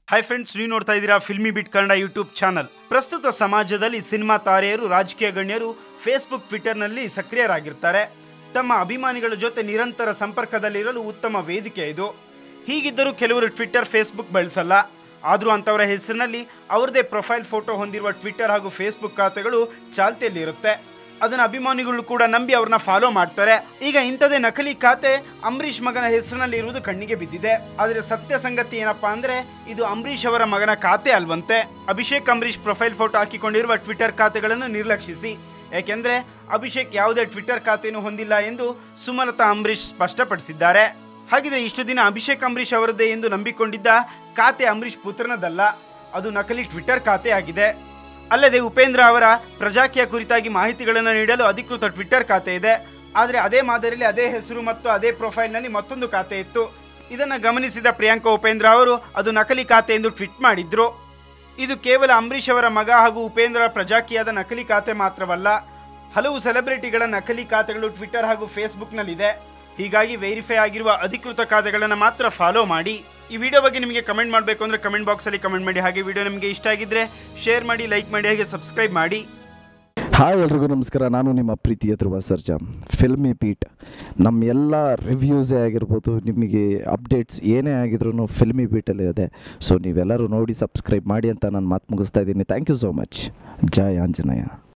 Hi friends, ನೀವು ನೋಡ್ತಾ ಇದ್ದೀರಾ filmy bit Kannada YouTube channel. ಪ್ರಸ್ತುತ ಸಮಾಜದಲ್ಲಿ ಸಿನಿಮಾ ತಾರೆಯರು, ರಾಜಕೀಯ ಗಣ್ಯರು ಫೇಸ್ಬುಕ್, ಟ್ವಿಟರ್ನಲ್ಲಿ ಸಕ್ರಿಯರಾಗಿರ್ತಾರೆ. ತಮ್ಮ ಅಭಿಮಾನಿಗಳ ಜೊತೆ ನಿರಂತರ ಸಂಪರ್ಕದಲ್ಲಿರಲು ಉತ್ತಮ ವೇದಿಕೆ ಇದು. ಹೀಗಿದ್ದರೂ ಕೆಲವರು ಟ್ವಿಟರ್, ಫೇಸ್ಬುಕ್ ಬಳಸಲ್ಲ. ಆದರೂ ಅಂಥವರ ಹೆಸರಿನಲ್ಲಿ ಅವರದೇ ಪ್ರೊಫೈಲ್ ಫೋಟೋ ಹೊಂದಿರುವ ಟ್ವಿಟರ್ ಹಾಗೂ ಫೇಸ್ಬುಕ್ ಖಾತೆಗಳು ಚಾಲ್ತಿಯಲ್ಲಿರುತ್ತೆ. ಅದನ್ನು ಅಭಿಮಾನಿಗಳು ಕೂಡ ನಂಬಿ ಅವ್ರನ್ನ ಫಾಲೋ ಮಾಡ್ತಾರೆ. ಈಗ ಇಂಥದೇ ನಕಲಿ ಖಾತೆ ಅಂಬರೀಷ್ ಮಗನ ಹೆಸರಿನಲ್ಲಿ ಇರುವುದು ಕಣ್ಣಿಗೆ ಬಿದ್ದಿದೆ. ಆದರೆ ಸತ್ಯ ಸಂಗತಿ ಏನಪ್ಪಾ ಅಂದರೆ, ಇದು ಅಂಬರೀಷ್ ಅವರ ಮಗನ ಖಾತೆ ಅಲ್ವಂತೆ. ಅಭಿಷೇಕ್ ಅಂಬರೀಷ್ ಪ್ರೊಫೈಲ್ ಫೋಟೋ ಹಾಕಿಕೊಂಡಿರುವ ಟ್ವಿಟರ್ ಖಾತೆಗಳನ್ನು ನಿರ್ಲಕ್ಷಿಸಿ, ಏಕೆಂದರೆ ಅಭಿಷೇಕ್ ಯಾವುದೇ ಟ್ವಿಟರ್ ಖಾತೆಯನ್ನು ಹೊಂದಿಲ್ಲ ಎಂದು ಸುಮಲತಾ ಅಂಬರೀಷ್ ಸ್ಪಷ್ಟಪಡಿಸಿದ್ದಾರೆ. ಹಾಗಿದ್ರೆ ಇಷ್ಟು ದಿನ ಅಭಿಷೇಕ್ ಅಂಬರೀಷ್ ಅವರದ್ದೇ ಎಂದು ನಂಬಿಕೊಂಡಿದ್ದ ಖಾತೆ ಅಂಬರೀಷ್ ಪುತ್ರನದಲ್ಲ, ಅದು ನಕಲಿ ಟ್ವಿಟರ್ ಖಾತೆ ಆಗಿದೆ. ಅಲ್ಲದೆ ಉಪೇಂದ್ರ ಅವರ ಪ್ರಜಾಕೀಯ ಕುರಿತಾಗಿ ಮಾಹಿತಿಗಳನ್ನು ನೀಡಲು ಅಧಿಕೃತ ಟ್ವಿಟರ್ ಖಾತೆ ಇದೆ. ಆದರೆ ಅದೇ ಮಾದರಿಯಲ್ಲಿ ಅದೇ ಹೆಸರು ಮತ್ತು ಅದೇ ಪ್ರೊಫೈಲ್ನಲ್ಲಿ ಮತ್ತೊಂದು ಖಾತೆ ಇತ್ತು. ಇದನ್ನು ಗಮನಿಸಿದ ಪ್ರಿಯಾಂಕಾ ಉಪೇಂದ್ರ ಅವರು ಅದು ನಕಲಿ ಖಾತೆ ಎಂದು ಟ್ವೀಟ್ ಮಾಡಿದ್ರು. ಇದು ಕೇವಲ ಅಂಬರೀಷ್ ಅವರ ಮಗ ಹಾಗೂ ಉಪೇಂದ್ರ ಪ್ರಜಾಕೀಯದ ನಕಲಿ ಖಾತೆ ಮಾತ್ರವಲ್ಲ, ಹಲವು ಸೆಲೆಬ್ರಿಟಿಗಳ ನಕಲಿ ಖಾತೆಗಳು ಟ್ವಿಟರ್ ಹಾಗೂ ಫೇಸ್ಬುಕ್ನಲ್ಲಿದೆ. ಹೀಗಾಗಿ ವೆರಿಫೈ ಆಗಿರುವ ಅಧಿಕೃತ ಖಾತೆಗಳನ್ನು ಮಾತ್ರ ಫಾಲೋ ಮಾಡಿ. ಈ ವಿಡಿಯೋ ಬಗ್ಗೆ ನಿಮಗೆ ಕಮೆಂಟ್ ಮಾಡಬೇಕು ಅಂದರೆ ಕಮೆಂಟ್ ಬಾಕ್ಸಲ್ಲಿ ಕಮೆಂಟ್ ಮಾಡಿ. ಹಾಗೆ ವಿಡಿಯೋ ನಿಮಗೆ ಇಷ್ಟ ಆಗಿದ್ದರೆ ಶೇರ್ ಮಾಡಿ, ಲೈಕ್ ಮಾಡಿ, ಹಾಗೆ ಸಬ್ಸ್ಕ್ರೈಬ್ ಮಾಡಿ. ಹಾಯ್ ಎಲ್ರಿಗೂ ನಮಸ್ಕಾರ. ನಾನು ನಿಮ್ಮ ಪ್ರೀತಿಯ ಧ್ರುವ ಸರ್ಜಾ. ಫಿಲ್ಮಿ ಬೀಟ್ ನಮ್ಮ ಎಲ್ಲ ರಿವ್ಯೂಸೇ ಆಗಿರ್ಬೋದು, ನಿಮಗೆ ಅಪ್ಡೇಟ್ಸ್ ಏನೇ ಆಗಿದ್ರು ಫಿಲ್ಮಿ ಬೀಟಲ್ಲಿ ಇದೆ. ಸೊ ನೀವೆಲ್ಲರೂ ನೋಡಿ ಸಬ್ಸ್ಕ್ರೈಬ್ ಮಾಡಿ ಅಂತ ನಾನು ಮಾತು ಮುಗಿಸ್ತಾ ಇದ್ದೀನಿ. Thank you so much. ಜೈ ಆಂಜನೇಯ.